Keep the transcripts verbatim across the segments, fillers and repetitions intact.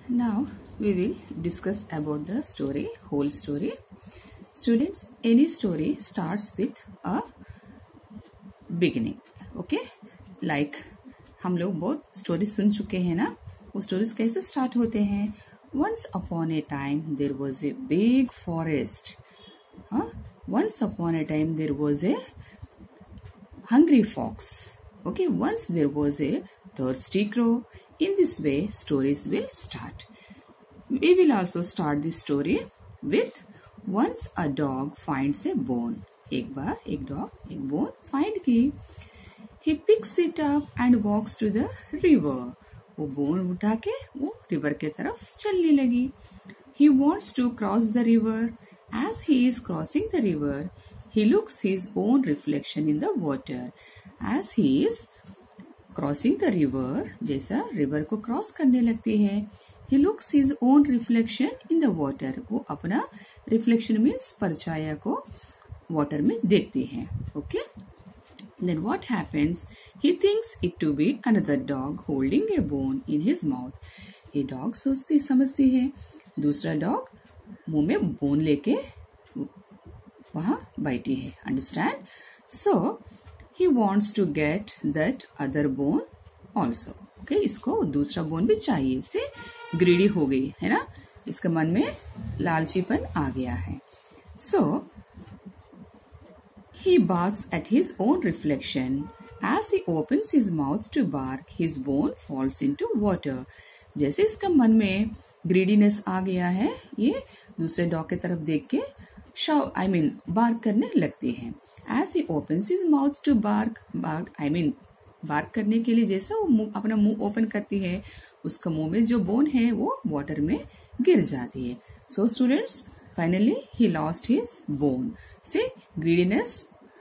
Now we will discuss about the story, whole story. Students, any story starts with a beginning. Okay? Like हम लोग बहुत story सुन चुके हैं ना, वो स्टोरीज कैसे स्टार्ट होते हैं? Once upon a time there was a big forest. Huh? Once upon a time there was a hungry fox. Okay, once there was a thirsty crow. In this way, stories will start. We will also start this story with once a dog finds a bone. एक बार एक dog एक bone find की. He picks it up and walks to the river. वो bone उठा के वो river के तरफ चलने लगी. He wants to cross the river. As he is crossing the river, he looks his own reflection in the water. As he is crossing the river, जैसा river को क्रॉस करने लगती है, he looks his own reflection in the water. वो अपना reflection means परछाया को water में देखती है. Okay, then what happens? He thinks it to be another dog holding a bone in his mouth. ये डॉग सोचती समझती है दूसरा डॉग मुंह में बोन लेके वहां बैठी है. Understand? So he wants to get that other bone also. Okay, इसको दूसरा बोन भी चाहिए. इससे ग्रीडी हो गई है ना, इसके मन में लालचीपन आ गया है. So he barks at his own reflection. As he opens his mouth to bark, his bone falls into water. जैसे इसका मन में ग्रीडीनेस आ गया है, ये दूसरे डॉग की तरफ देख के शाउ आई मीन बार्क करने लगती है. As he opens his mouth to bark, bark I mean bark करने के लिए जैसा वो मुंह अपना मुंह ओपन करती है, उसका मुंह में जो बोन है वो वाटर में गिर जाती है. So students, finally he lost his bone. से ग्रीडीनेस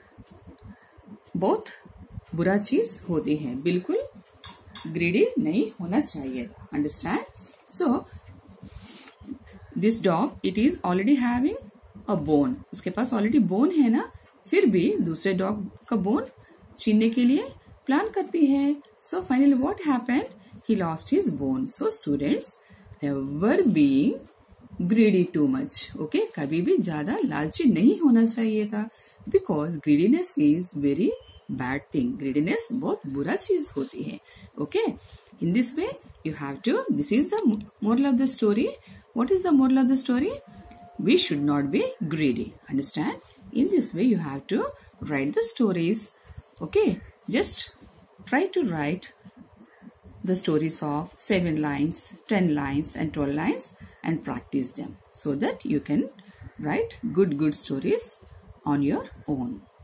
बहुत बुरा चीज होती है, बिल्कुल ग्रीडी नहीं होना चाहिए. Understand? So this dog, it is already having a bone. उसके पास ऑलरेडी बोन है ना, फिर भी दूसरे डॉग का बोन छीनने के लिए प्लान करती है. So finally what happened? He lost his bone. So students, never being greedy too much. Okay, कभी भी ज्यादा लालची नहीं होना चाहिए था, because greediness is very bad thing. Greediness बहुत बुरा चीज होती है. Okay, in this way you have to, this is the moral of the story. What is the moral of the story? We should not be greedy. Understand? In this way, you have to write the stories. Okay, just try to write the stories of seven lines, ten lines, and twelve lines, and practice them so that you can write good, good stories on your own.